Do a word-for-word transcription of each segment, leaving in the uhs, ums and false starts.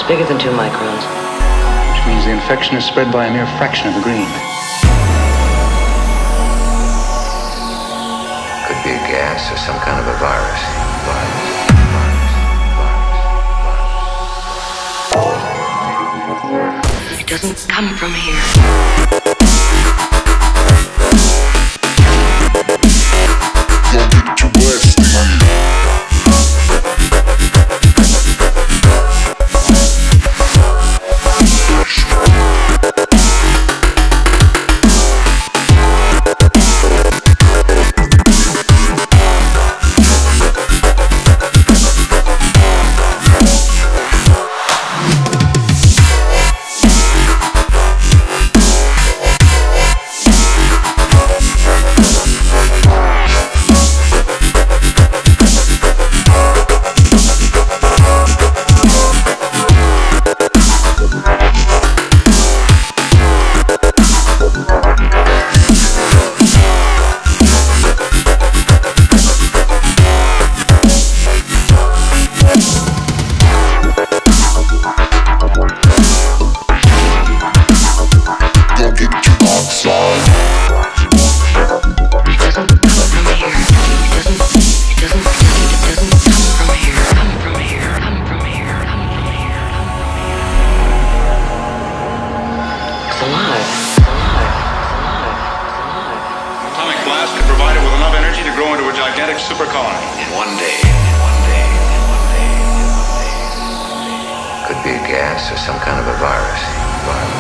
bigger than two microns. Which means the infection is spread by a mere fraction of the green. Could be a gas or some kind of a virus. Virus. It doesn't come from here. Atomic blast could provide it with enough energy to grow into a gigantic super colony. In one day, in one day, in one day, in one day. Could be a gas or some kind of a virus. Virus.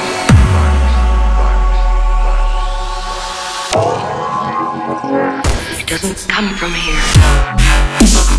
Virus. Virus. Virus. It doesn't come from here.